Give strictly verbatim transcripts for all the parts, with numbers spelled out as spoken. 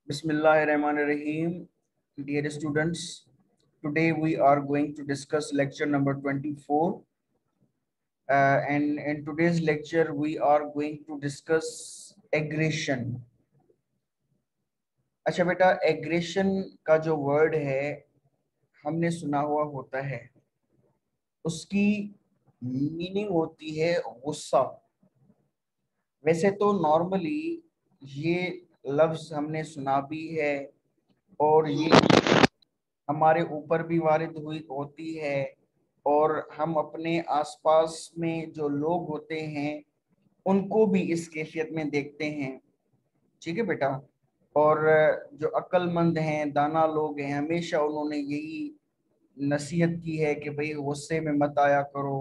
Bismillahirrahmanirrahim. Dear students, today we are going to discuss lecture number twenty-four. Uh, and in today's lecture, we are going to discuss aggression. अच्छा बेटा, aggression का जो word है हमने सुना हुआ होता है, उसकी मीनिंग होती है गुस्सा। वैसे तो नॉर्मली ये लफ्ज हमने सुना भी है और ये हमारे ऊपर भी वारिद हुई होती है, और हम अपने आसपास में जो लोग होते हैं उनको भी इस कैफियत में देखते हैं। ठीक है बेटा। और जो अक्लमंद हैं, दाना लोग हैं, हमेशा उन्होंने यही नसीहत की है कि भाई गुस्से में मत आया करो।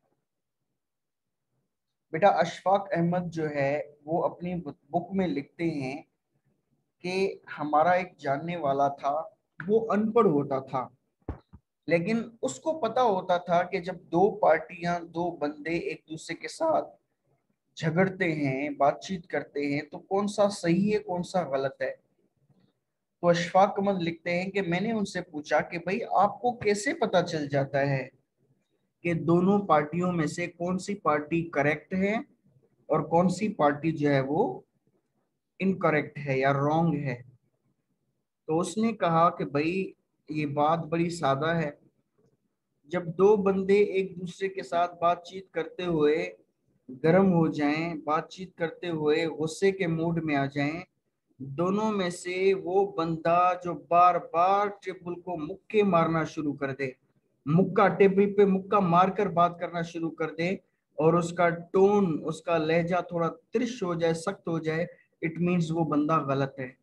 बेटा, अशफाक अहमद जो है वो अपनी बुक में लिखते हैं कि हमारा एक जानने वाला था, वो अनपढ़ होता था, लेकिन उसको पता होता था कि जब दो पार्टियां, दो बंदे एक दूसरे के साथ झगड़ते हैं, बातचीत करते हैं, तो कौन सा सही है कौन सा गलत है। तो अशफाक अहमद लिखते हैं कि मैंने उनसे पूछा कि भाई आपको कैसे पता चल जाता है कि दोनों पार्टियों में से कौन सी पार्टी करेक्ट है और कौन सी पार्टी जो है वो इनकरेक्ट है या रॉन्ग है। तो उसने कहा कि भाई ये बात बड़ी सादा है। जब दो बंदे एक दूसरे के साथ बातचीत करते हुए गर्म हो जाएं, बातचीत करते हुए गुस्से के मूड में आ जाएं, दोनों में से वो बंदा जो बार बार टेबल को मुक्के मारना शुरू कर दे, मुक्का टेबल पे मुक्का मारकर बात करना शुरू कर दे, और उसका टोन, उसका लहजा थोड़ा तिरछ हो जाए, सख्त हो जाए, इट मीन्स वो बंदा गलत है।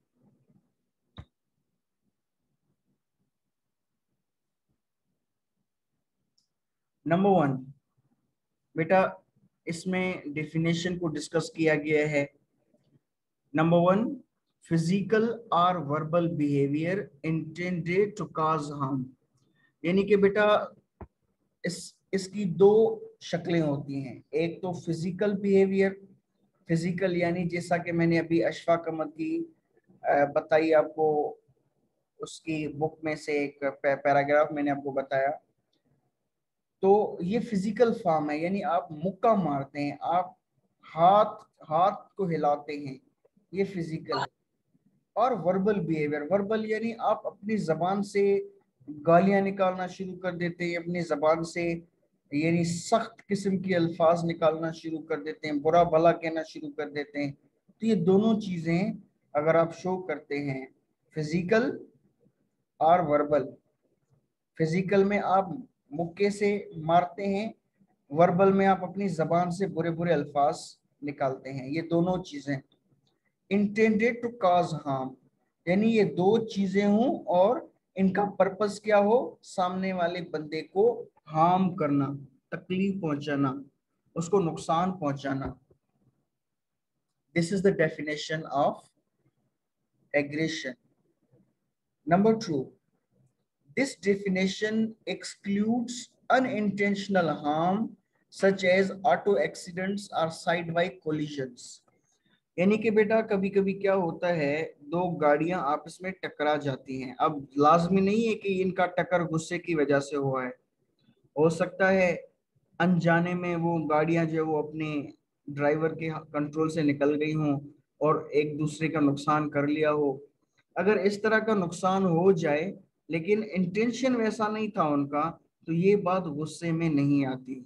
नंबर वन बेटा, इसमें डेफिनेशन को डिस्कस किया गया है। नंबर वन, फिजिकल और verbal behaviour intended to cause harm. यानी कि बेटा इस इसकी दो शक्लें होती हैं। एक तो फिजिकल बिहेवियर, फिजिकल यानी जैसा कि मैंने अभी अशफाक अहमद की अ, बताई आपको, उसकी बुक में से एक पैराग्राफ मैंने आपको बताया। तो ये फिजिकल फॉर्म है, यानी आप मुक्का मारते हैं, आप हाथ हाथ को हिलाते हैं, ये फिजिकल है। और वर्बल बिहेवियर, वर्बल यानी आप अपनी जबान से गालियां निकालना शुरू कर देते हैं, अपनी जबान से यानी सख्त किस्म की अल्फाज निकालना शुरू कर देते हैं, बुरा भला कहना शुरू कर देते हैं। तो ये दोनों चीजें अगर आप शो करते हैं, फिजिकल और वर्बल, फिजिकल में आप मुक्के से मारते हैं, वर्बल में आप अपनी जबान से बुरे बुरे अल्फाज निकालते हैं, ये दोनों चीजें इंटेंडेड टू कॉज हार्म, यानी ये दो चीजें हों और इनका पर्पस क्या हो, सामने वाले बंदे को हार्म करना, तकलीफ पहुंचाना, उसको नुकसान पहुंचाना। This is the definition of aggression. Number two, this definition excludes unintentional harm such as auto accidents or sideway collisions। यानी कि बेटा कभी कभी क्या होता है, दो गाड़ियां आपस में टकरा जाती हैं। अब लाजमी नहीं है कि इनका टक्कर गुस्से की वजह से हुआ है, हो सकता है अनजाने में वो गाड़ियां जो वो अपने ड्राइवर के कंट्रोल से निकल गई हों और एक दूसरे का नुकसान कर लिया हो। अगर इस तरह का नुकसान हो जाए लेकिन इंटेंशन वैसा नहीं था उनका, तो ये बात गुस्से में नहीं आती।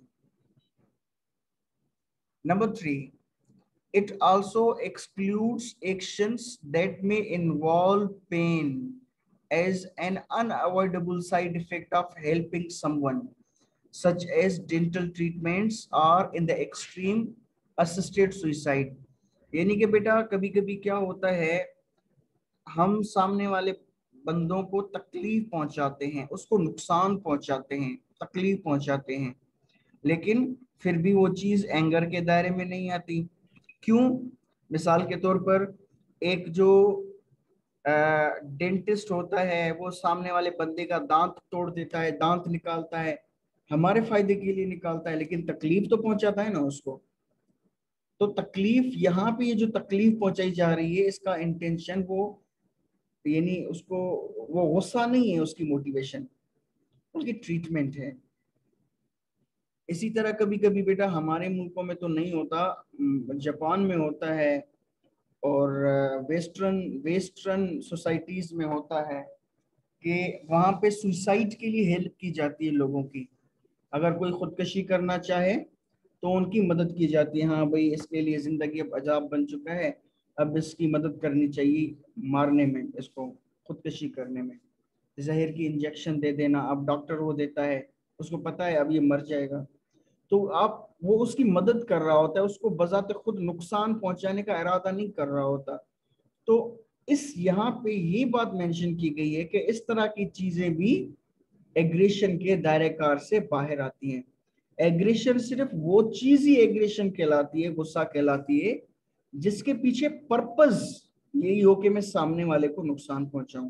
Number three, it also excludes actions that may involve pain as an unavoidable side effect of helping someone, such as dental treatments or in the extreme assisted suicide। यानी कि बेटा कभी कभी क्या होता है, हम सामने वाले बंदों को तकलीफ पहुंचाते हैं, उसको नुकसान पहुंचाते हैं, तकलीफ पहुंचाते हैं, लेकिन फिर भी वो चीज एंगर के दायरे में नहीं आती। क्यों? मिसाल के तौर पर एक जो डेंटिस्ट होता है वो सामने वाले बंदे का दांत तोड़ देता है, दांत निकालता है, हमारे फायदे के लिए निकालता है, लेकिन तकलीफ तो पहुंचाता है ना उसको। तो तकलीफ यहाँ पे, ये जो तकलीफ पहुंचाई जा रही है, इसका इंटेंशन वो यानी उसको वो गुस्सा नहीं है उसकी मोटिवेशन, उसकी ट्रीटमेंट है। इसी तरह कभी कभी बेटा हमारे मुल्कों में तो नहीं होता, जापान में होता है और वेस्टर्न वेस्टर्न सोसाइटीज में होता है कि वहां पे सुसाइड के लिए हेल्प की जाती है लोगों की। अगर कोई खुदकशी करना चाहे तो उनकी मदद की जाती है, हाँ भाई इसके लिए जिंदगी अब अजाब बन चुका है, अब इसकी मदद करनी चाहिए मारने में, इसको खुदकशी करने में। जहर की इंजेक्शन दे देना, अब डॉक्टर वो देता है, उसको पता है अब ये मर जाएगा, तो आप वो उसकी मदद कर रहा होता है, उसको बजाते खुद नुकसान पहुंचाने का इरादा नहीं कर रहा होता। तो इस यहाँ पे ये बात मेंशन की गई है कि इस तरह की चीजें भी एग्रेशन के दायरे कार से बाहर आती हैं। एग्रेशन सिर्फ वो चीज ही एग्रेशन कहलाती है, गुस्सा कहलाती है, जिसके पीछे पर्पस यही हो कि मैं सामने वाले को नुकसान पहुंचाऊं।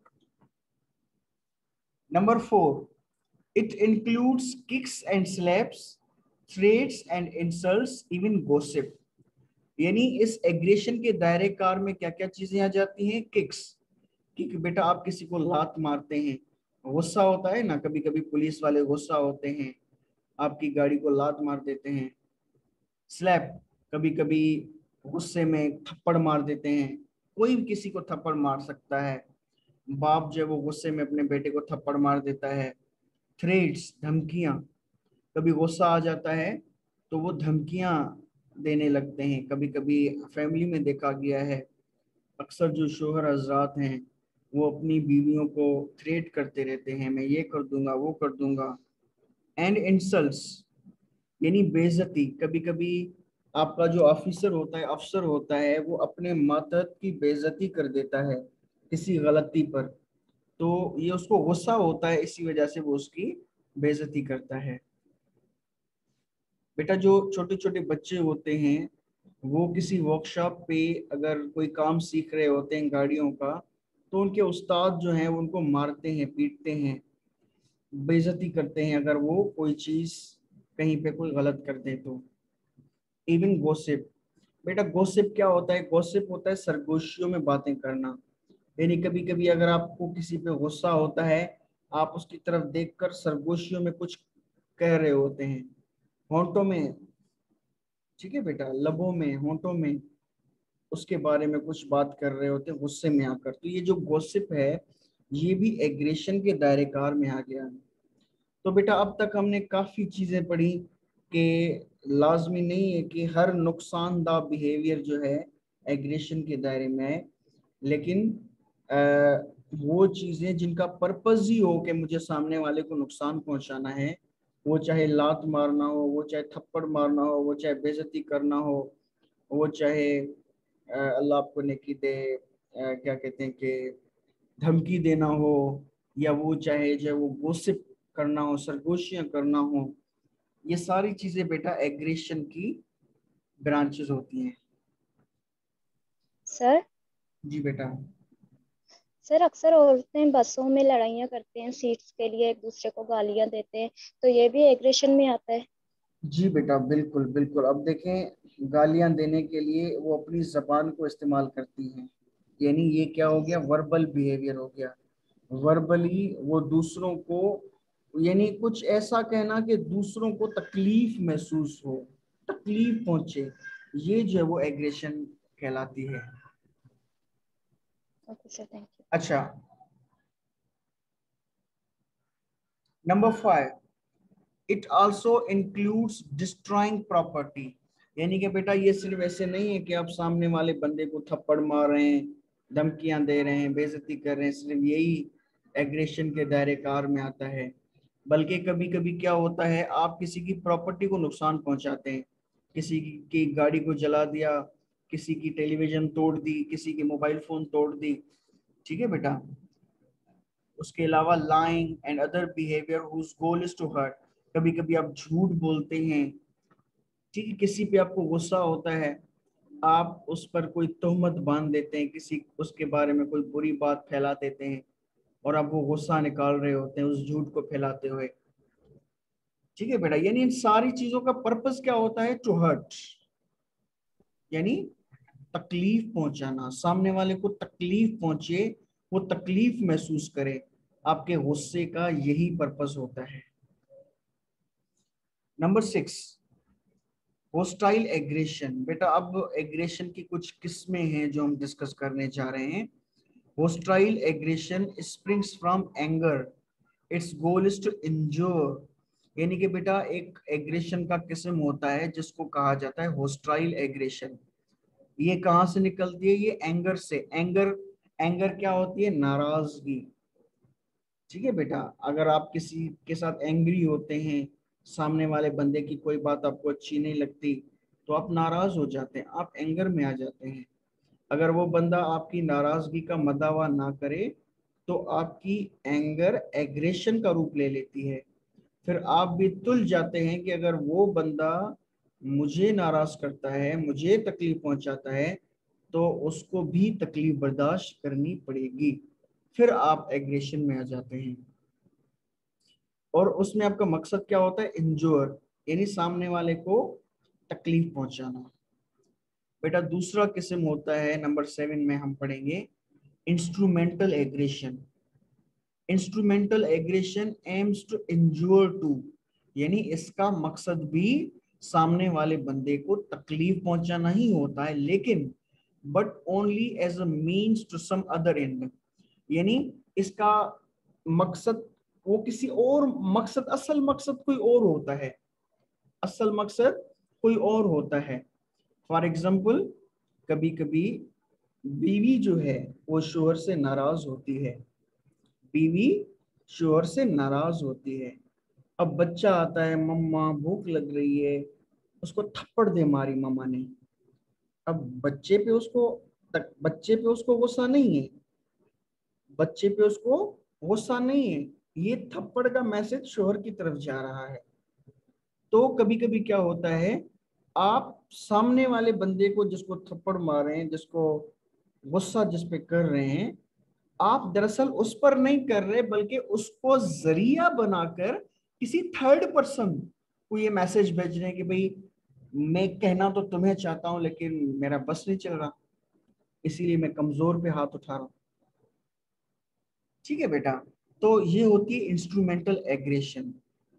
Number four, it includes kicks and slaps, threats and insults, even gossip. यानी इस एग्रेशन के दायरे कार में क्या क्या चीजें आ जाती हैं? किक्स, कि बेटा आप किसी को लात मारते हैं, गुस्सा होता है ना, कभी कभी पुलिस वाले गुस्सा होते हैं, आपकी गाड़ी को लात मार देते हैं। स्लैप, कभी कभी गुस्से में थप्पड़ मार देते हैं, कोई भी किसी को थप्पड़ मार सकता है, बाप जो है वो गुस्से में अपने बेटे को थप्पड़ मार देता है। थ्रेट्स, धमकियां, कभी गुस्सा आ जाता है तो वो धमकियां देने लगते हैं। कभी कभी फैमिली में देखा गया है, अक्सर जो शोहर हजरात हैं वो अपनी बीवियों को थ्रेट करते रहते हैं, मैं ये कर दूंगा वो कर दूंगा। एंड इंसल्ट्स, यानी बेइज्जती, कभी कभी आपका जो ऑफिसर होता है, अफसर होता है, वो अपने मातहत की बेइज्जती कर देता है किसी गलती पर, तो ये उसको गुस्सा होता है, इसी वजह से वो उसकी बेइज्जती करता है। बेटा जो छोटे छोटे बच्चे होते हैं वो किसी वर्कशॉप पे अगर कोई काम सीख रहे होते हैं गाड़ियों का, तो उनके उस्ताद जो हैं वो उनको मारते हैं, पीटते हैं, बेइज्जती करते हैं अगर वो कोई चीज कहीं पे कोई गलत कर दे तो। इवन गॉसिप, बेटा गॉसिप क्या होता है? गॉसिप होता है सरगोशियों में बातें करना। यानी कभी कभी अगर आपको किसी पे गुस्सा होता है, आप उसकी तरफ देखकर सरगोशियों में कुछ कह रहे होते हैं, होंठों में, ठीक है बेटा, लबों में, होंठों में उसके बारे में कुछ बात कर रहे होते हैं गुस्से में आकर, तो ये जो गॉसिप है ये भी एग्रेशन के दायरे कार में आ गया। तो बेटा अब तक हमने काफी चीजें पढ़ी कि लाजमी नहीं है कि हर नुकसानदा बिहेवियर जो है एग्रेशन के दायरे में है, लेकिन आ, वो चीजें जिनका पर्पस ही हो कि मुझे सामने वाले को नुकसान पहुंचाना है, वो चाहे लात मारना हो, वो चाहे थप्पड़ मारना हो, वो चाहे बेइज्जती करना हो, वो चाहे अ, अल्लाह आपको नेकी दे, अ, क्या कहते हैं कि धमकी देना हो, या वो चाहे जो वो गोसिप करना हो, सरगोशियां करना हो, ये सारी चीजें बेटा एग्रेशन की ब्रांचेस होती हैं। सर जी बेटा। सर अक्सर औरतें बसों में लड़ाइयाँ करते हैं सीट्स के लिए, एक दूसरे को गालियां देते हैं, तो ये भी एग्रेशन में आता है? जी बेटा बिल्कुल बिल्कुल, अब देखें गालियां देने के लिए वो अपनी जबान को इस्तेमाल करती हैं, यानी ये क्या हो जी गया? सर। वर्बल बिहेवियर हो गया। वर्बली वो दूसरों को, यानी कुछ ऐसा कहना कि दूसरों को तकलीफ महसूस हो, तकलीफ पहुंचे, ये जो है वो एग्रेशन कहलाती है। Okay sir, thank you. अच्छा, number five, it also includes destroying property. यानी कि बेटा ये सिर्फ ऐसे नहीं है कि आप सामने वाले बंदे को थप्पड़ मार रहे हैं, धमकियां दे रहे हैं, बेइज्जती कर रहे हैं, सिर्फ यही एग्रेशन के दायरे कार में आता है, बल्कि कभी कभी क्या होता है आप किसी की प्रॉपर्टी को नुकसान पहुंचाते हैं, किसी की, की गाड़ी को जला दिया, किसी की टेलीविजन तोड़ दी, किसी की मोबाइल फोन तोड़ दी, ठीक है बेटा। उसके अलावा lying and other behaviour whose goal is to hurt, कभी कभी आप झूठ बोलते हैं, ठीक है, किसी पे आपको गुस्सा होता है, आप उस पर कोई तोहमत बांध देते हैं, किसी उसके बारे में कोई बुरी बात फैला देते हैं, और आप वो गुस्सा निकाल रहे होते हैं उस झूठ को फैलाते हुए, ठीक है बेटा। यानी इन सारी चीजों का पर्पस क्या होता है? टू हर्ट, यानी तकलीफ पहुंचाना, सामने वाले को तकलीफ पहुंचे, वो तकलीफ महसूस करे। आपके गुस्से का यही पर्पस होता है। Number six, hostile aggression. बेटा अब एग्रेशन की कुछ किस्में हैं जो हम डिस्कस करने जा रहे हैं। Hostile aggression springs from anger, its goal is to injure. यानी कि बेटा एक एग्रेशन का किस्म होता है जिसको कहा जाता है होस्टाइल एग्रेशन। ये कहाँ से निकलती है? ये एंगर से। एंगर एंगर क्या होती है? नाराजगी। ठीक है बेटा, अगर आप किसी के साथ एंग्री होते हैं, सामने वाले बंदे की कोई बात आपको अच्छी नहीं लगती, तो आप नाराज हो जाते हैं, आप एंगर में आ जाते हैं। अगर वो बंदा आपकी नाराजगी का मदावा ना करे तो आपकी एंगर एग्रेशन का रूप ले लेती है। फिर आप भी तुल जाते हैं कि अगर वो बंदा मुझे नाराज करता है, मुझे तकलीफ पहुंचाता है, तो उसको भी तकलीफ बर्दाश्त करनी पड़ेगी। फिर आप एग्रेशन में आ जाते हैं और उसमें आपका मकसद क्या होता है? इंजोर, यानी सामने वाले को तकलीफ पहुंचाना। बेटा दूसरा किस्म होता है, नंबर सेवन में हम पढ़ेंगे, instrumental aggression. Instrumental aggression aims to injure to, यानी इसका मकसद भी सामने वाले बंदे को तकलीफ पहुंचाना ही होता है, लेकिन but only as a means to some other end. यानी इसका मकसद वो किसी और मकसद, असल मकसद कोई और होता है, असल मकसद कोई और होता है। फॉर एग्जाम्पल, कभी कभी बीवी जो है वो शोहर से नाराज होती है, बीवी शोहर से नाराज होती है। अब बच्चा आता है, मम्मा भूख लग रही है, उसको थप्पड़ दे मारी मम्मा ने। अब बच्चे पे उसको तक बच्चे पे उसको गुस्सा नहीं है, बच्चे पे उसको गुस्सा नहीं है, ये थप्पड़ का मैसेज शोहर की तरफ जा रहा है। तो कभी कभी क्या होता है, आप सामने वाले बंदे को जिसको थप्पड़ मार रहे हैं, जिसको गुस्सा जिस पे कर रहे हैं, आप दरअसल उस पर नहीं कर रहे, बल्कि उसको जरिया बनाकर किसी थर्ड पर्सन को ये मैसेज भेज रहे हैं कि भाई मैं कहना तो तुम्हें चाहता हूं लेकिन मेरा बस नहीं चल रहा, इसीलिए मैं कमजोर पे हाथ उठा रहा हूं। ठीक है बेटा, तो ये होती है instrumental aggression.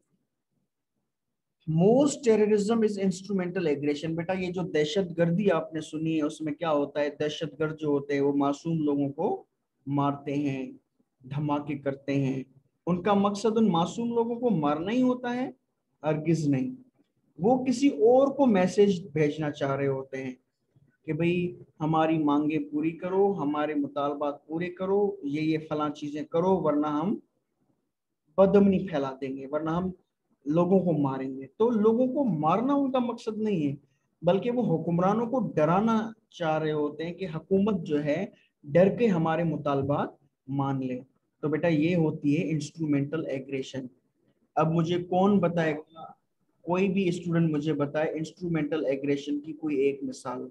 Most terrorism is instrumental aggression. बेटा ये जो दहशत गर्दी आपने सुनी है, उसमें क्या होता है, दहशत गर्द जो होते हैं वो मासूम लोगों को मारते हैं, धमाके करते हैं। उनका मकसद उन मासूम लोगों को मारना ही होता है? हरगिज नहीं, वो किसी और को मैसेज भेजना चाह रहे होते हैं कि भाई हमारी मांगे पूरी करो, हमारे मुतालबात पूरे करो, ये ये फलां चीजें करो, वरना हम बदअमनी फैला देंगे, वरना हम लोगों को मारेंगे। तो लोगों को मारना उनका मकसद नहीं है, बल्कि वो हुक्मरानों को डराना चाह रहे होते हैं कि हुकूमत जो है डर के हमारे मुतालबात मान ले। तो बेटा ये होती है इंस्ट्रूमेंटल एग्रेशन। अब मुझे कौन बताएगा, कोई भी स्टूडेंट मुझे बताए इंस्ट्रूमेंटल एग्रेशन की कोई एक मिसाल।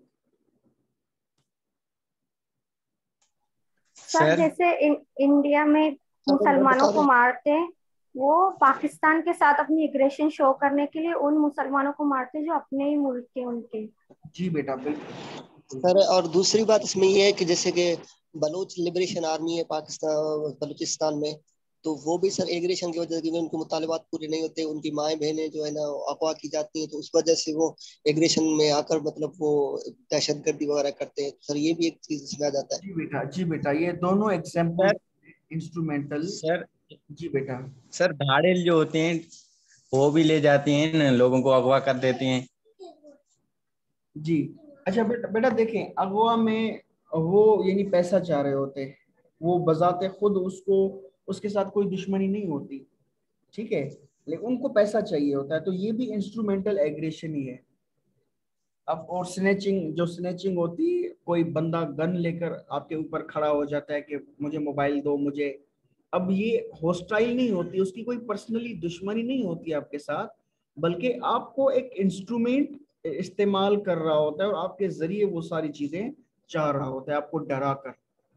सर सर जैसे इन, इंडिया में मुसलमानों को मारते हैं, वो पाकिस्तान के साथ अपनी एग्रेशन शो करने के लिए उन मुसलमानों को मारते हैं जो अपने ही मुल्क के उनके। जी बेटा बिल्कुल। सर और दूसरी बात इसमें ये है कि जैसे कि बलूच लिबरेशन आर्मी है पाकिस्तान बलूचिस्तान में, तो वो भी सर एग्रेशन की वजह से उनके मुतालिबात पूरे नहीं होते, उनकी माएँ बहनें जो है ना अगवा की जाती हैं, तो उस वजह से वो एग्रेशन में आकर मतलब वो दहशतगर्दी वगैरह करते हैं। सर ये भी एक चीज इसमें आ जाता है। जी बेटा, जी बेटा, ये दोनों एग्जाम्पल सर इंस्ट्रूमेंटल। सर जी बेटा। सर भाड़ेल जो होते हैं वो भी ले जाती हैं न, लोगों को अगवा कर देती हैं। जी अच्छा बेटा, बेटा देखें, अगवा में वो यानी पैसा चाह रहे होते हैं, वो बजाते खुद उसको, उसके साथ कोई दुश्मनी नहीं होती, ठीक है, लेकिन उनको पैसा चाहिए होता है, तो ये भी इंस्ट्रूमेंटल एग्रेशन ही है। अब और स्नैचिंग, जो स्नैचिंग होती है, कोई बंदा गन लेकर आपके ऊपर खड़ा हो जाता है कि मुझे मोबाइल दो मुझे। अब ये हॉस्टाइल नहीं होती, उसकी कोई पर्सनली दुश्मनी नहीं होती आपके साथ, बल्कि आपको एक इंस्ट्रूमेंट इस्तेमाल कर रहा होता है और आपके जरिए वो सारी चीजें चाह रहा होता है, आपको डरा कर।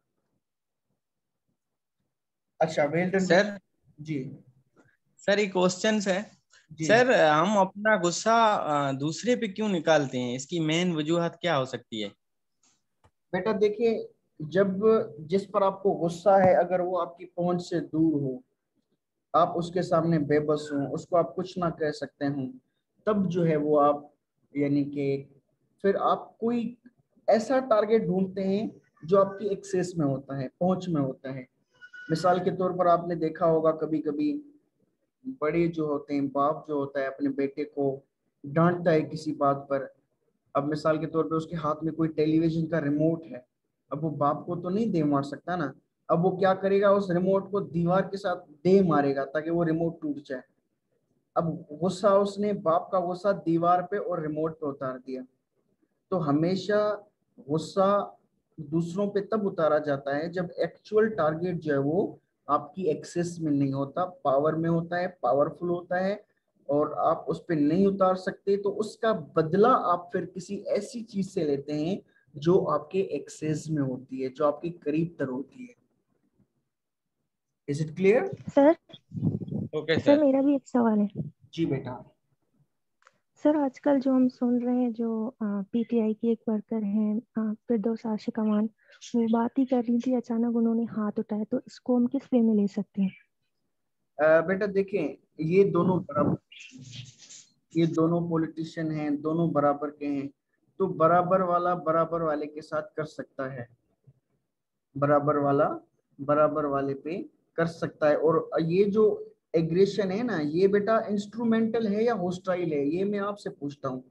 अच्छा वेल डन बेटा। सर जी सर एक क्वेश्चन है। जी सर हम अपना गुस्सा अ, दूसरे पे क्यों निकालते हैं, इसकी मेन वजूहत क्या हो सकती है? बेटा देखिए, जब जिस पर आपको गुस्सा है, अगर वो आपकी पहुंच से दूर हो, आप उसके सामने बेबस हो, उसको आप कुछ ना कह सकते हो, तब जो है वो आप यानी कि फिर आप कोई ऐसा टारगेट ढूंढते हैं जो आपकी एक्सेस में होता है, पहुंच में होता है। मिसाल के तौर पर आपने देखा होगा कभी कभी बड़े जो होते हैं, बाप जो होता है अपने बेटे को डांटता है किसी बात पर। अब मिसाल के तौर पे उसके हाथ में कोई टेलीविजन का रिमोट है, अब वो बाप को तो नहीं दे मार सकता ना, अब वो क्या करेगा, उस रिमोट को दीवार के साथ दे मारेगा ताकि वो रिमोट टूट जाए। अब गुस्सा, उसने बाप का गुस्सा दीवार पे और रिमोट पे उतार दिया। तो हमेशा गुस्सा दूसरों पे तब उतारा जाता है जब एक्चुअल टारगेट जो है वो आपकी एक्सेस में नहीं होता, पावर में होता है, पावरफुल होता है, और आप उस पर नहीं उतार सकते, तो उसका बदला आप फिर किसी ऐसी चीज से लेते हैं जो आपके एक्सेस में होती है, जो आपके करीब तर होती है। Is it clear? Sir okay sir sir. मेरा भी एक सवाल है। जी बेटा। सर आजकल जो हम सुन रहे हैं, जो पीटीआई की एक वर्कर हैं, अ, फिरदौस आशिक अमान, वो बात ही कर रही थी, अचानक उन्होंने हाथ उठाया, तो इसको हम किस वे में ले सकते हैं? अ, बेटा देखें, ये दोनों बराबर, ये दोनों पॉलिटिशियन हैं, दोनों बराबर के हैं, तो बराबर वाला बराबर वाले के साथ कर सकता है, बराबर वाला बराबर वाले पे कर सकता है। और ये जो एग्रेशन है ना, ये बेटा इंस्ट्रूमेंटल है या होस्टाइल है, ये मैं आपसे पूछता हूँ।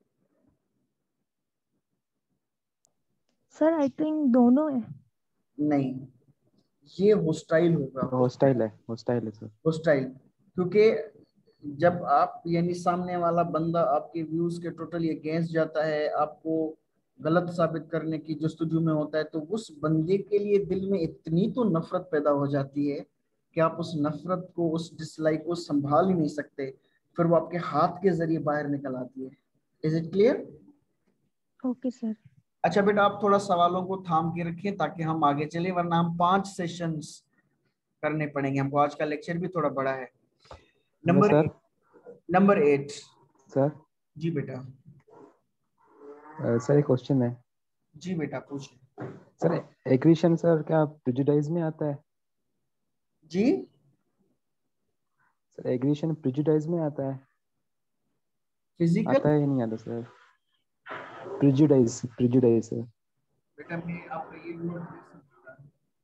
सर आई थिंक दोनों है। नहीं, ये होस्टाइल होगा, हॉस्टाइल है, हॉस्टाइल है सर। होस्टाइल। क्योंकि जब आप यानी सामने वाला बंदा आपके व्यूज के टोटली अगेंस्ट जाता है, आपको गलत साबित करने की जस्तजू में होता है, तो उस बंदे के लिए दिल में इतनी तो नफरत पैदा हो जाती है कि आप उस नफरत को, उस डिसलाइक को संभाल ही नहीं सकते, फिर वो आपके हाथ के जरिए बाहर निकल आती है। Is it clear? Okay sir. अच्छा बेटा, आप थोड़ा सवालों को थाम के रखिए ताकि हम आगे चले, वरना हम पांच सेशंस करने पड़ेंगे हमको, आज का लेक्चर भी थोड़ा बड़ा है। Hello number sir. Number eight. Sir जी बेटा। अ, सर एक क्वेश्चन है। जी बेटा पूछिए। सर एग्रीशन सर क्या प्रिजुडाइज में आता है? जी सर एग्रीशन प्रिजुडाइज में आता है? फिजिकल। आता है या नहीं आता सर? Prejudice, prejudice sir. बेटा मैं आपका ये नोट नहीं समझा।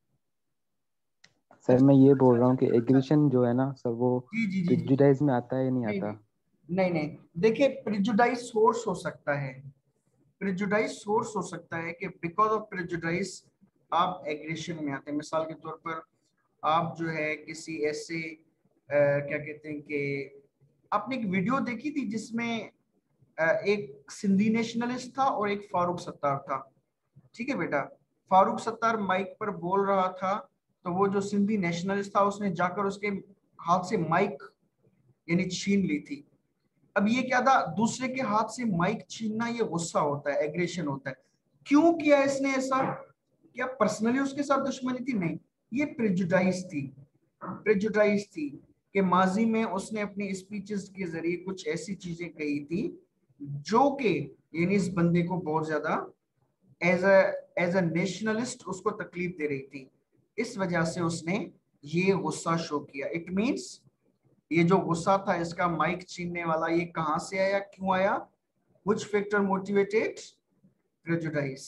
सर अच्छा मैं ये अच्छा बोल रहा अच्छा हूँ कि अच्छा। एग्रीशन जो है ना सर, वो जी जी जी जी। प्रिजुडाइज में आता है या नहीं नहीं आता? नहीं नहीं नहीं, देखिए प्रिजुडाइज सोर्स हो सकता है, प्रिजुडाइज सोर्स हो सकता है कि बिकॉज ऑफ प्रिजुडाइज आप एग्रेशन में आते हैं। मिसाल के तौर पर आप जो है किसी ऐसे अ, क्या कहते हैं कि आपने एक वीडियो देखी थी जिसमें अ, एक सिंधी नेशनलिस्ट था और एक फारूक सत्तार था, ठीक है बेटा। फारूक सत्तार माइक पर बोल रहा था, तो वो जो सिंधी नेशनलिस्ट था उसने जाकर उसके हाथ से माइक यानी छीन ली थी। अब ये क्या था, दूसरे के हाथ से माइक छीनना ये गुस्सा होता है, एग्रेशन होता है। क्यों किया इसने ऐसा? क्या पर्सनली उसके साथ दुश्मनी थी? नहीं, ये प्रेजुडाइज थी, प्रेजुडाइज थी कि माजी में उसने अपनी स्पीचेस के जरिए कुछ ऐसी चीजें कही थी जो कि यानी इस बंदे को बहुत ज्यादा as a as a nationalist उसको तकलीफ दे रही थी। इस वजह से उसने ये गुस्सा शो किया। इट मींस ये जो गुस्सा था इसका माइक छीनने वाला, ये कहां से आया, क्यों आया? Which factor motivated prejudice?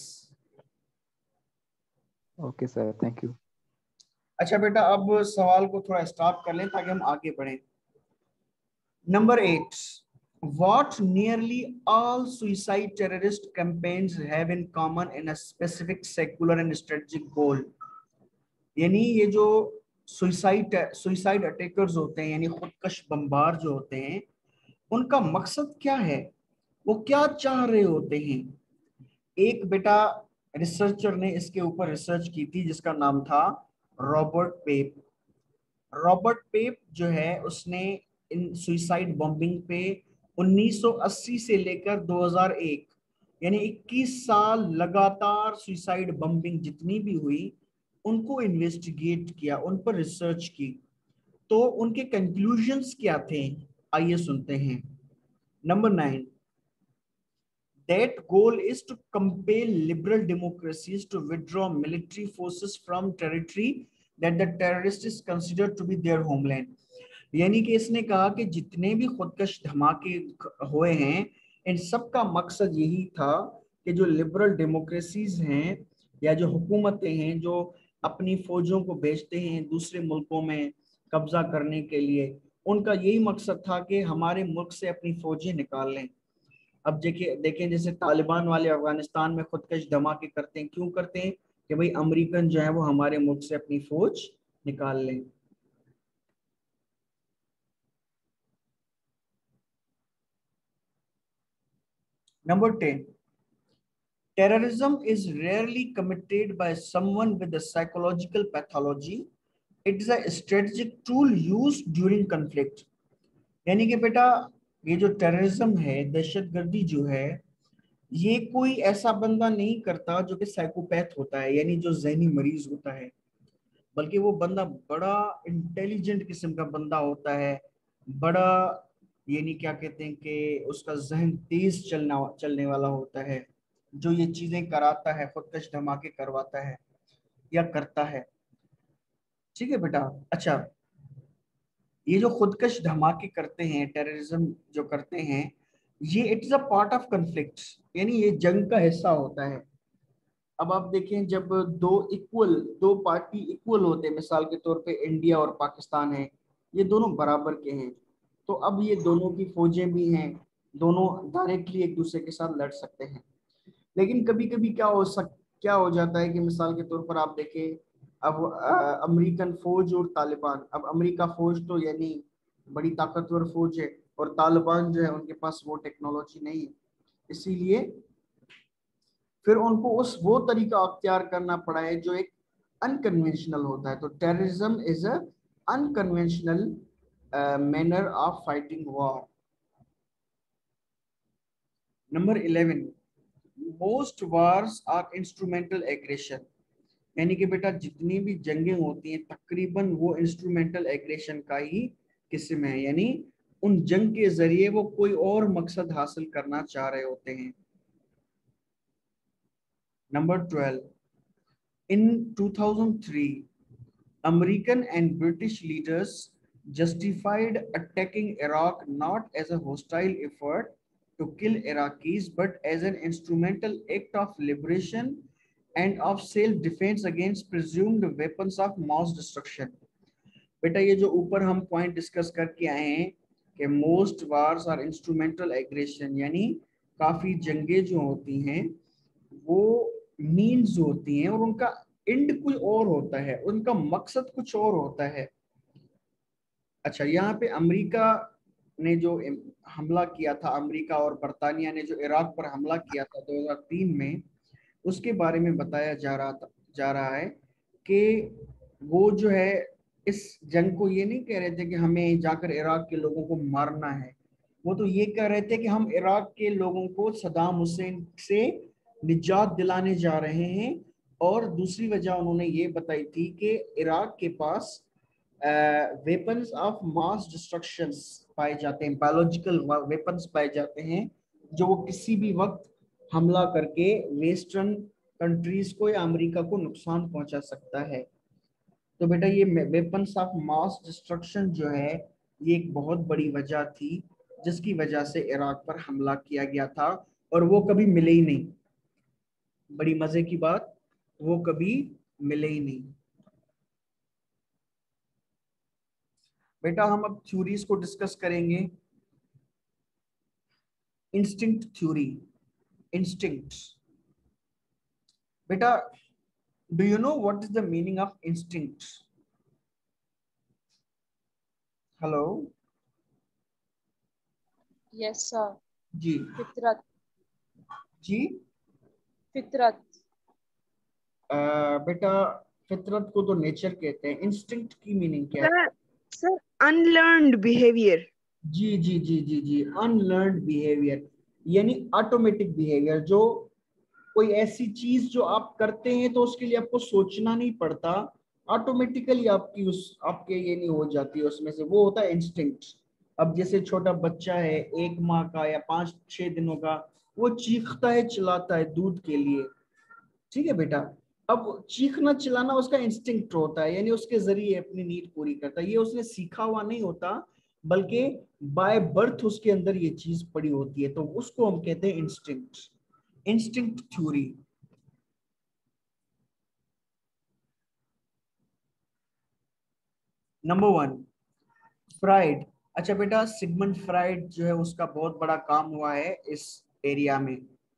Okay sir, thank you. अच्छा बेटा, अब सवाल को थोड़ा स्टॉप कर लें ताकि हम आगे बढ़ें। Number eight, what nearly all suicide terrorist campaigns have in common in a specific secular and strategic goal? यानी ये जो सुइसाइड सुइसाइड अटैकर्स होते हैं, यानी खुदकश बमबार जो होते हैं, उनका मकसद क्या है, वो क्या चाह रहे होते हैं? एक बेटा रिसर्चर ने इसके ऊपर रिसर्च की थी जिसका नाम था रॉबर्ट पेप। रॉबर्ट पेप जो है उसने इन सुइसाइड बॉम्बिंग पे उन्नीस सौ अस्सी से लेकर दो हज़ार एक यानी इक्कीस साल लगातार सुइसाइड बॉम्बिंग जितनी भी हुई उनको इन्वेस्टिगेट किया, उन पर रिसर्च की। तो उनके कंक्लूजन्स क्या थे, आइए सुनते हैं। Number nine, That goal is to compel liberal democracies to withdraw military forces from territory that the terrorists consider to be their homeland. यानी कि इसने कहा कि जितने भी खुदकश धमाके हुए हैं इन सब का मकसद यही था कि जो लिबरल डेमोक्रेसीज हैं या जो हुकूमतें हैं जो अपनी फौजों को भेजते हैं दूसरे मुल्कों में कब्जा करने के लिए, उनका यही मकसद था कि हमारे मुल्क से अपनी फौजें निकाल लें। अब देखिए देखें जैसे तालिबान वाले अफगानिस्तान में खुदकश धमाके करते हैं, क्यों करते हैं? कि भाई अमेरिकन जो है वो हमारे मुल्क से अपनी फौज निकाल लें। Number ten, terrorism is rarely committed by someone with a psychological pathology. It is a strategic tool used during conflict. यानी कि बेटा ये जो टेररिज्म है, दहशतगर्दी जो है, ये कोई ऐसा बंदा नहीं करता जो कि साइकोपैथ होता है, यानी जो जहनी मरीज होता है, बल्कि वो बंदा बड़ा इंटेलिजेंट किस्म का बंदा होता है, बड़ा यानी क्या कहते हैं कि उसका जहन तेज चलना चलने वाला होता है, जो ये चीजें कराता है, खुदकश धमाके करवाता है या करता है। ठीक है बेटा। अच्छा, ये जो खुदकश धमाके करते हैं, टेररिज्म जो करते हैं, ये it is a part of conflict, यानी ये जंग का हिस्सा होता है। अब आप देखें जब दो इक्वल दो पार्टी इक्वल होते हैं, मिसाल के तौर पे इंडिया और पाकिस्तान है, ये दोनों बराबर के हैं, तो अब ये दोनों की फौजें भी हैं, दोनों डायरेक्टली एक दूसरे के साथ लड़ सकते हैं। लेकिन कभी कभी क्या हो सक क्या हो जाता है कि मिसाल के तौर पर आप देखें अब अमेरिकन फौज और तालिबान, अब अमेरिका फौज तो यानी बड़ी ताकतवर फौज है और तालिबान जो है उनके पास वो टेक्नोलॉजी नहीं है, इसीलिए फिर उनको उस वो तरीका अख्तियार करना पड़ा है जो एक अनकन्वेंशनल होता है। तो terrorism is a unconventional manner of fighting war. Number eleven, most wars are instrumental aggression, यानी कि बेटा जितनी भी जंगें होती हैं तकरीबन वो इंस्ट्रूमेंटल एग्रेशन का ही किस्म है, यानी उन जंग के जरिए वो कोई और मकसद हासिल करना चाह रहे होते हैं। Number twelve, in two thousand three American and British leaders justified attacking Iraq not as a hostile effort to kill Iraqis but as an instrumental act of liberation and of self-defense against presumed weapons of mass destruction. बेटा ये जो ऊपर हम point discuss करके आए हैं कि most wars are instrumental aggression, यानी काफी जंगें जो होती हैं वो मीन्स होती हैं और उनका एंड कोई और होता है, उनका मकसद कुछ और होता है। अच्छा, यहाँ पे अमेरिका ने जो हमला किया था, अमेरिका और बरतानिया ने जो इराक पर हमला किया था दो हज़ार तीन में, उसके बारे में बताया जा रहा था जा रहा है कि वो जो है इस जंग को ये नहीं कह रहे थे कि हमें जाकर इराक के लोगों को मारना है, वो तो ये कह रहे थे कि हम इराक के लोगों को सद्दाम हुसैन से निजात दिलाने जा रहे हैं। और दूसरी वजह उन्होंने ये बताई थी कि इराक के पास वेपन्स ऑफ मास डिस्ट्रक्शन पाए जाते हैं, बायोलॉजिकल वेपन्स पाए जाते हैं जो वो किसी भी वक्त हमला करके वेस्टर्न कंट्रीज को या अमेरिका को नुकसान पहुंचा सकता है। तो बेटा ये वेपन्स ऑफ मास डिस्ट्रक्शन जो है ये एक बहुत बड़ी वजह थी जिसकी वजह से इराक पर हमला किया गया था और वो कभी मिले ही नहीं। बड़ी मजे की बात, वो कभी मिले ही नहीं। बेटा हम अब थ्योरीज को डिस्कस करेंगे। Instinct theory, instinct. बेटा do you know what is the meaning of instinct? Hello. Yes sir. जी। फितरत। जी फितरत। आ, बेटा फितरत को तो नेचर कहते हैं, इंस्टिंक्ट की मीनिंग क्या है? Sir unlearned behaviour. जी जी जी जी जी अनलर्न्ड बिहेवियर, यानी ऑटोमेटिक बिहेवियर, जो कोई ऐसी चीज जो आप करते हैं तो उसके लिए आपको सोचना नहीं पड़ता, ऑटोमेटिकली आपकी उस आपके ये नहीं हो जाती है उसमें से, वो होता है इंस्टिंक्ट। अब जैसे छोटा बच्चा है एक माह का या पाँच छह दिनों का, वो चीखता है, चिल्लाता है दूध के लिए, ठीक है बेटा। अब चीखना चिल्लाना उसका इंस्टिंक्ट होता है, यानी उसके जरिए अपनी नीड पूरी करता है। ये उसने सीखा हुआ नहीं होता, बल्कि बाय बर्थ उसके अंदर ये चीज पड़ी होती है, तो उसको हम कहते हैं instinct, instinct theory. Number one, Freud. अच्छा बेटा, सिगमंड फ्राइड जो है उसका बहुत बड़ा काम हुआ है इस एरिया में,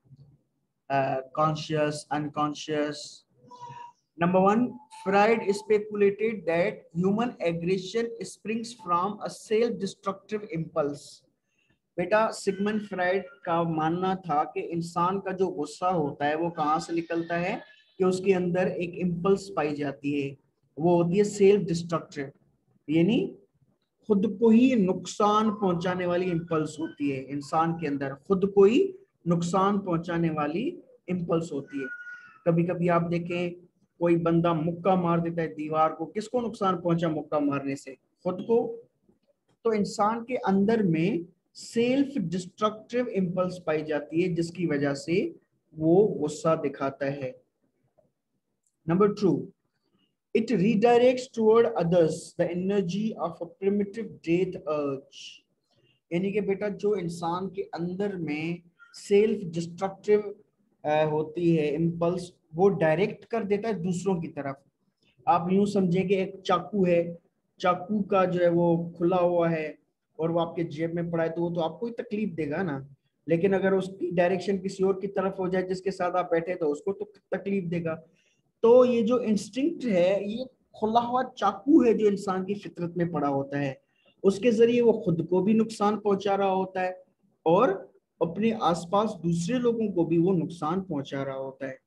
conscious unconscious. Number one, Freud speculated that human aggression springs from a self-destructive impulse. बेटा सिगमंड फ्राइड का मानना था कि इंसान का जो गुस्सा होता है वो कहाँ से निकलता है, कि उसके अंदर एक इम्पल्स पाई जाती है, वो होती है सेल्फ डिस्ट्रक्टिव, यानी खुद को ही नुकसान पहुंचाने वाली इम्पल्स होती है। इंसान के अंदर खुद को ही नुकसान पहुंचाने वाली इम्पल्स होती है। कभी कभी आप देखें कोई बंदा मुक्का मार देता है दीवार को, किसको नुकसान पहुंचा मुक्का मारने से? खुद को। तो इंसान के अंदर में सेल्फ डिस्ट्रक्टिव इंपल्स पाई जाती है, जिसकी वजह से वो गुस्सा दिखाता है। Number two, it redirects toward others the energy of a primitive death urge. यानी कि बेटा जो इंसान के अंदर में सेल्फ डिस्ट्रक्टिव होती है इम्पल्स, वो डायरेक्ट कर देता है दूसरों की तरफ। आप यूं समझें कि एक चाकू है, चाकू का जो है वो खुला हुआ है और वो आपके जेब में पड़ा है, तो वो तो आपको ही तकलीफ देगा ना। लेकिन अगर उसकी डायरेक्शन किसी और की तरफ हो जाए जिसके साथ आप बैठे, तो उसको तो तकलीफ देगा। तो ये जो इंस्टिंक्ट है, ये खुला हुआ चाकू है जो इंसान की फितरत में पड़ा होता है, उसके जरिए वो खुद को भी नुकसान पहुंचा रहा होता है और अपने आसपास दूसरे लोगों को भी वो नुकसान पहुंचा रहा होता है।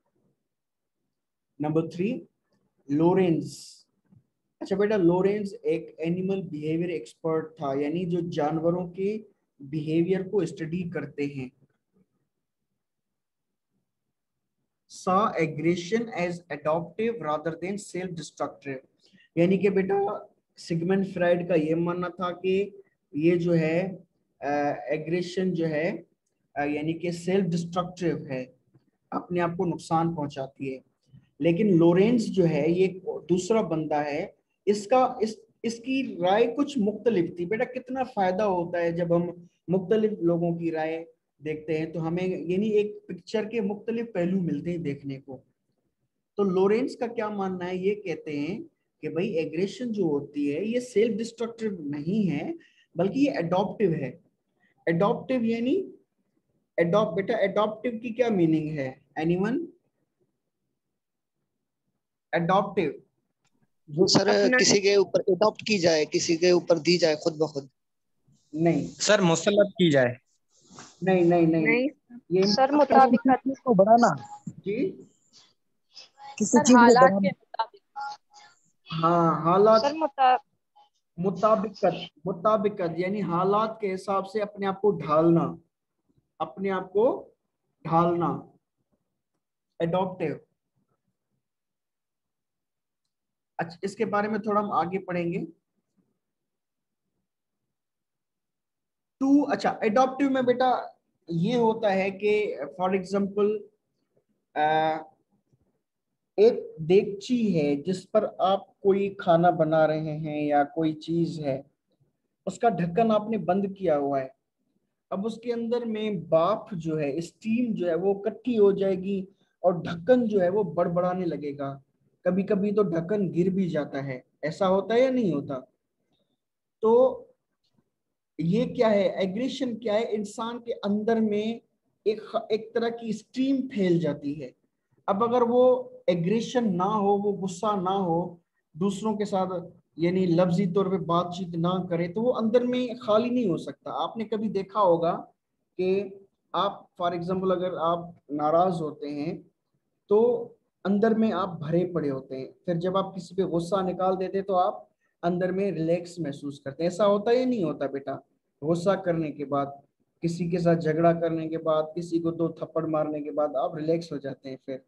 Number three, Lorenz. अच्छा बेटा, लोरेंस एक एनिमल बिहेवियर एक्सपर्ट था, यानी जो जानवरों के बिहेवियर को स्टडी करते हैं। saw aggression as adoptive rather than self destructive, यानी कि बेटा सिगमंड फ्राइड का ये मानना था कि ये जो है एग्रेशन जो है यानी कि सेल्फ डिस्ट्रक्टिव है, अपने आप को नुकसान पहुंचाती है। लेकिन लोरेंस जो है ये दूसरा बंदा है, इसका इस इसकी राय कुछ मुख्तलिफ थी। बेटा कितना फायदा होता है जब हम मुख्तलिफ लोगों की राय देखते हैं, तो हमें यानी एक पिक्चर के मुख्तलिफ पहलू मिलते हैं देखने को। तो लोरेंस का क्या मानना है, ये कहते हैं कि भाई एग्रेशन जो होती है ये सेल्फ डिस्ट्रक्टिव नहीं है, बल्कि ये एडॉप्टिव है। एडॉप्टिव यानी एडॉप्ट, बेटा एडॉप्टिव की क्या मीनिंग है? एनीवन? एडॉप्टिव जो सर किसी के ऊपर एडॉप्ट की जाए, किसी के ऊपर दी जाए खुद ब खुद। नहीं सर मुसल्लत की जाए। नहीं नहीं नहीं, नहीं ये सर मुताबिक को बढ़ाना, जी किसी सर चीज को हालात बढ़ाना। के मुताबिक। हाँ, हालात सर मुता मुताबिकत, मुताबिकत यानी हालात के हिसाब से अपने आप को ढालना, अपने आप को ढालना, एडॉप्टिव। अच्छा इसके बारे में थोड़ा हम आगे पढ़ेंगे। टू, अच्छा एडॉप्टिव में बेटा ये होता है कि फॉर एग्जांपल एक देगची है जिस पर आप कोई खाना बना रहे हैं या कोई चीज है, उसका ढक्कन आपने बंद किया हुआ है। अब उसके अंदर में भाप जो है, स्टीम जो है वो इकट्ठी हो जाएगी और ढक्कन जो है वो बड़बड़ाने लगेगा। कभी कभी तो ढक्कन गिर भी जाता है। ऐसा होता है या नहीं होता? तो ये क्या है, एग्रेशन क्या है? इंसान के अंदर में एक एक तरह की स्टीम फैल जाती है। अब अगर वो एग्रेशन ना हो, वो गुस्सा ना हो, दूसरों के साथ यानी लफ्जी तौर पे बातचीत ना करे, तो वो अंदर में खाली नहीं हो सकता। आपने कभी देखा होगा कि आप फॉर एग्जांपल अगर आप नाराज होते हैं तो अंदर में आप भरे पड़े होते हैं, फिर जब आप किसी पे गुस्सा निकाल देते तो आप अंदर में रिलैक्स महसूस करते हैं। ऐसा होता है या नहीं होता बेटा? गुस्सा करने के बाद, किसी के साथ झगड़ा करने के बाद, किसी को दो थप्पड़ मारने के बाद आप रिलैक्स हो जाते हैं। फिर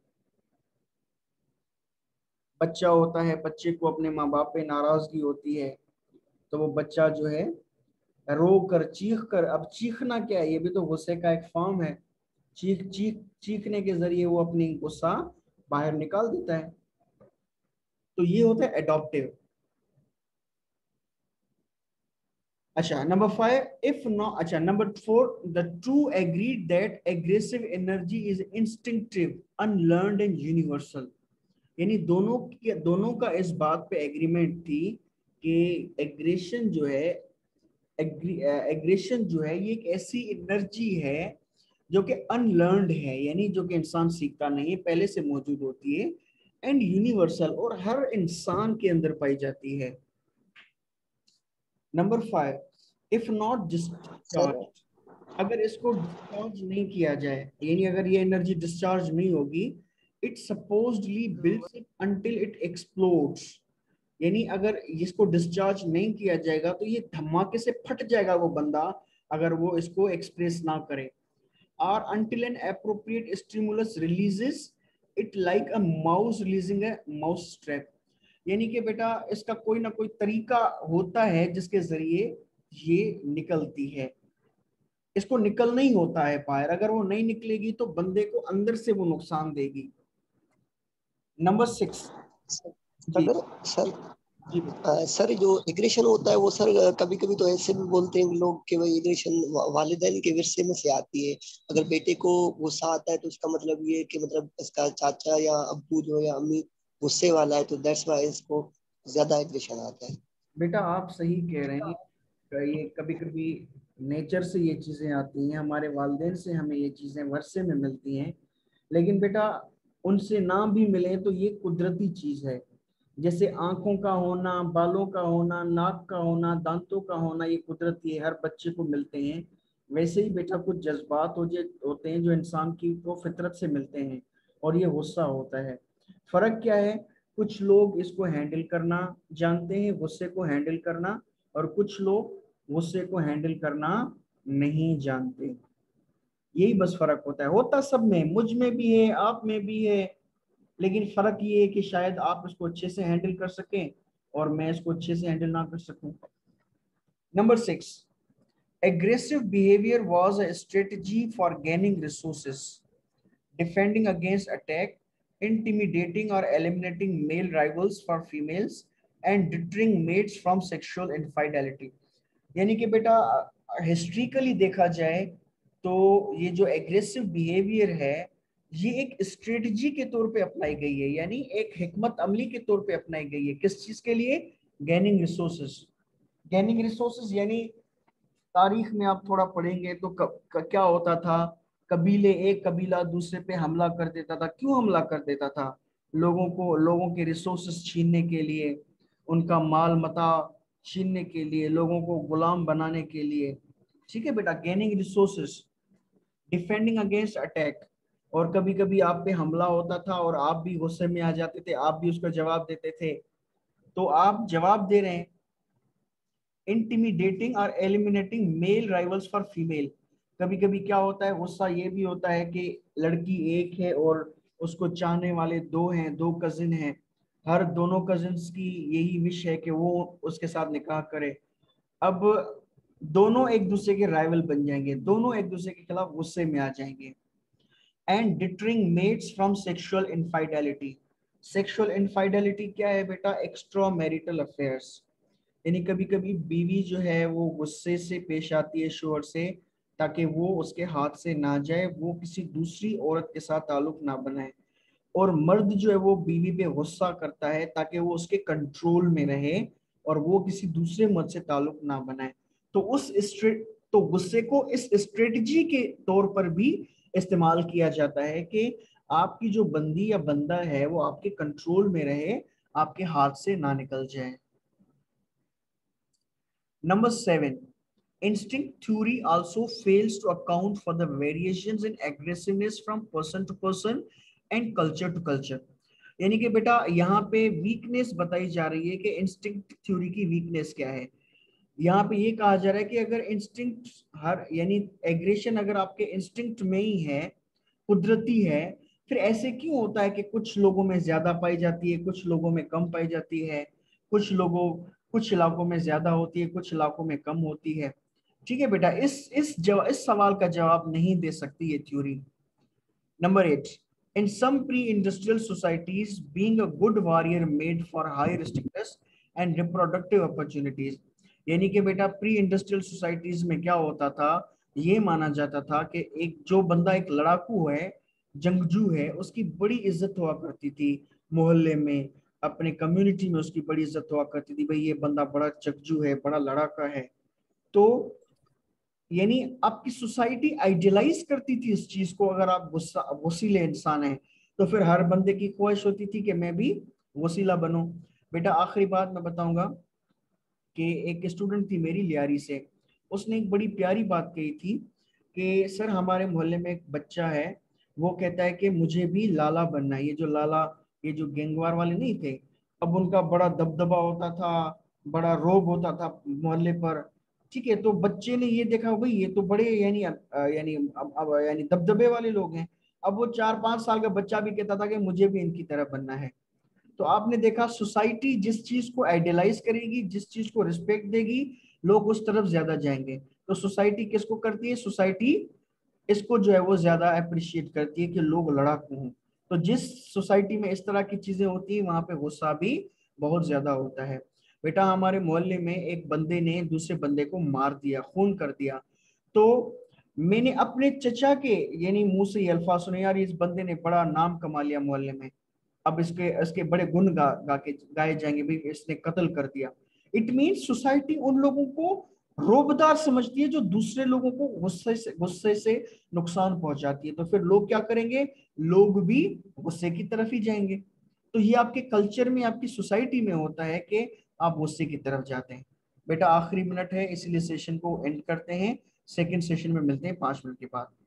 बच्चा होता है, बच्चे को अपने माँ बाप पे नाराजगी होती है, तो वो बच्चा जो है रो कर, चीख कर। अब चीखना क्या है, ये भी तो गुस्से का एक फॉर्म है। चीख चीख चीखने के जरिए वो अपनी गुस्सा बाहर निकाल देता है। तो ये होता है एडॉप्टिव। अच्छा, नंबर फाइव, इफ नॉट, अच्छा number four, the two agreed that aggressive energy is instinctive, unlearned and universal. यानी दोनों की दोनों का इस बात पे एग्रीमेंट थी कि एग्रेशन जो है एग्रेशन जो है ये एक ऐसी एनर्जी है जो कि अनलर्न्ड है, यानी जो कि इंसान सीखता नहीं है, पहले से मौजूद होती है, एंड यूनिवर्सल, और हर इंसान के अंदर पाई जाती है। Number five, if not discharge, अगर इसको डिस्चार्ज नहीं किया जाए, यानी अगर ये एनर्जी डिस्चार्ज नहीं होगी, it supposedly builds up until it explodes, यानी अगर इसको डिस्चार्ज नहीं किया जाएगा तो ये धमाके से फट जाएगा वो बंदा, अगर वो इसको एक्सप्रेस ना करे। और until an appropriate stimulus releases it like a mouse releasing a mouse trap, यानी कि बेटा इसका कोई ना कोई तरीका होता है जिसके जरिए ये निकलती है। इसको निकल नहीं होता है बाहर, अगर वो नहीं निकलेगी तो बंदे को अंदर से वो नुकसान देगी। नंबर सिक्स जी अगर सर जी आ, सर जो एग्रेशन होता है वो सर कभी कभी तो ऐसे भी बोलते हैं लोग कि भाई एग्रेशन वालिदैन के विरसे में से आती है। अगर बेटे को गुस्सा आता है तो उसका मतलब ये है कि मतलब इसका चाचा या अब्बू जो या अम्मी गुस्से वाला है, तो दैट्स व्हाई इसको ज्यादा एग्रेशन आता है। बेटा आप सही कह रहे हैं, ये कभी कभी नेचर से ये चीजें आती हैं, हमारे वालिदैन से हमें ये चीजें वर्षे में मिलती हैं, लेकिन बेटा उनसे ना भी मिले तो ये कुदरती चीज है। जैसे आंखों का होना, बालों का होना, नाक का होना, दांतों का होना, ये कुदरती है, हर बच्चे को मिलते हैं। वैसे ही बेटा कुछ जज्बात हो जे होते हैं जो इंसान की को फितरत से मिलते हैं, और ये गुस्सा होता है। फर्क क्या है, कुछ लोग इसको हैंडल करना जानते हैं, गुस्से को हैंडल करना, और कुछ लोग गुस्से को हैंडल करना नहीं जानते। यही बस फर्क होता है। होता सब में, मुझ में भी है, आप में भी है, लेकिन फर्क ये है कि शायद आप इसको अच्छे से हैंडल कर सकें और मैं इसको अच्छे से हैंडल ना कर सकूं। Number six, aggressive behavior was a strategy for gaining resources, defending against attack, intimidating or eliminating male rivals for females, and deterring mates from sexual infidelity। यानी कि बेटा हिस्ट्रिकली देखा जाए तो ये जो एग्रेसिव बिहेवियर है ये एक स्ट्रेटजी के तौर पे अप्लाई गई है, यानी एक हिकमत अमली के तौर पे अपनाई गई है। किस चीज के लिए? गैनिंग रिसोर्सेस। गैनिंग रिसोर्सेस यानी तारीख में आप थोड़ा पढ़ेंगे तो क, क, क्या होता था, कबीले, एक कबीला दूसरे पे हमला कर देता था। क्यों हमला कर देता था? लोगों को, लोगों के रिसोर्सेस छीनने के लिए, उनका माल मता छीनने के लिए, लोगों को गुलाम बनाने के लिए। ठीक है बेटा, gaining resources, defending against attack, और कभी कभी आप पे हमला होता था और आप भी गुस्से में आ जाते थे, आप भी उसका जवाब देते थे, तो आप जवाब दे रहे हैं। इंटिमिडेटिंग और eliminating male rivals for female, कभी कभी क्या होता है, गुस्सा ये भी होता है कि लड़की एक है और उसको चाहने वाले दो हैं, दो कजिन हैं, हर दोनों कजिन्स की यही विश है कि वो उसके साथ निकाह करे। अब दोनों एक दूसरे के राइवल बन जाएंगे, दोनों एक दूसरे के खिलाफ गुस्से में आ जाएंगे। And deterring mates from sexual infidelity. Sexual infidelity क्या है बेटा? एक्स्ट्रा मैरिटल अफेयर्स, यानी कभी कभी बीवी जो है वो गुस्से से पेश आती है शोहर से, ताकि वो उसके हाथ से ना जाए, वो किसी दूसरी औरत के साथ ताल्लुक ना बनाए, और मर्द जो है वो बीवी पे गुस्सा करता है ताकि वो उसके कंट्रोल में रहे और वो किसी दूसरे मर्द से ताल्लुक ना बनाए। तो उस स्ट्रेट तो गुस्से को इस स्ट्रेटजी के तौर पर भी इस्तेमाल किया जाता है कि आपकी जो बंदी या बंदा है वो आपके कंट्रोल में रहे, आपके हाथ से ना निकल जाए। Number seven, instinct theory also fails to account for the variations in aggressiveness from person to person and culture to culture। यानी कि बेटा यहाँ पे वीकनेस बताई जा रही है कि इंस्टिंक्ट थ्योरी की वीकनेस क्या है। यहाँ पे ये कहा जा रहा है कि अगर इंस्टिंक्ट हर यानी एग्रेशन अगर आपके इंस्टिंक्ट में ही है, कुदरती है, फिर ऐसे क्यों होता है कि कुछ लोगों में ज्यादा पाई जाती है, कुछ लोगों में कम पाई जाती है, कुछ लोगों कुछ इलाकों में ज्यादा होती है, कुछ इलाकों में कम होती है। ठीक है बेटा, इस इस जवाब इस सवाल का जवाब नहीं दे सकती ये थ्योरी। Number eight, in some pre industrial societies being a good warrior made for higher status and reproductive opportunities. यानी कि बेटा प्री इंडस्ट्रियल सोसाइटीज में क्या होता था, ये माना जाता था कि एक जो बंदा एक लड़ाकू है, जंगजू है, उसकी बड़ी इज्जत हुआ करती थी मोहल्ले में, अपने कम्युनिटी में उसकी बड़ी इज्जत हुआ करती थी, भाई ये बंदा बड़ा जंगजू है, बड़ा लड़ाका है। तो यानी आपकी सोसाइटी आइडियलाइज करती थी इस चीज को। अगर आप गुस्सा वसीले इंसान हैं तो फिर हर बंदे की ख्वाहिश होती थी कि मैं भी वसीला बनूं। बेटा आखिरी बात मैं बताऊंगा कि एक स्टूडेंट थी मेरी लियारी से, उसने एक बड़ी प्यारी बात कही थी कि सर हमारे मोहल्ले में एक बच्चा है, वो कहता है कि मुझे भी लाला बनना है। ये जो लाला, ये जो गैंगवार वाले नहीं थे, अब उनका बड़ा दबदबा होता था, बड़ा रोब होता था मोहल्ले पर। ठीक है, तो बच्चे ने ये देखा भाई ये तो बड़े यानी अ, यानी अब अब यानी दबदबे वाले लोग हैं। अब वो चार पांच साल का बच्चा भी कहता था कि मुझे भी इनकी तरह बनना है। तो आपने देखा सोसाइटी जिस चीज को आइडियलाइज करेगी, जिस चीज को रिस्पेक्ट देगी, लोग उस तरफ ज्यादा जाएंगे। तो सोसाइटी किसको करती है, सोसाइटी इसको जो है वो ज्यादा अप्रिशिएट करती है कि लोग लड़ाकू हों। तो जिस सोसाइटी में इस तरह की चीजें होती है वहां पे गुस्सा भी बहुत ज्यादा होता है। बेटा हमारे मोहल्ले में एक बंदे ने दूसरे बंदे को मार दिया, खून कर दिया। तो मैंने अपने चचा के यानी मुंह से ये अल्फाज सुने, यार इस बंदे ने बड़ा नाम कमा लिया मोहल्ले में, अब इसके इसके बड़े गुण गा गा के गाए जाएंगे, भाई इसने कत्ल कर दिया। इट मीन्स सोसाइटी उन लोगों को रोबदार समझती है जो दूसरे लोगों को गुस्से से गुस्से से नुकसान पहुंचाती है। तो फिर लोग क्या करेंगे, लोग भी गुस्से की तरफ ही जाएंगे। तो ये आपके कल्चर में, आपकी सोसाइटी में होता है कि आप गुस्से की तरफ जाते हैं। बेटा आखिरी मिनट है इसलिए सेशन को एंड करते हैं, सेकेंड सेशन में मिलते हैं पांच मिनट के बाद।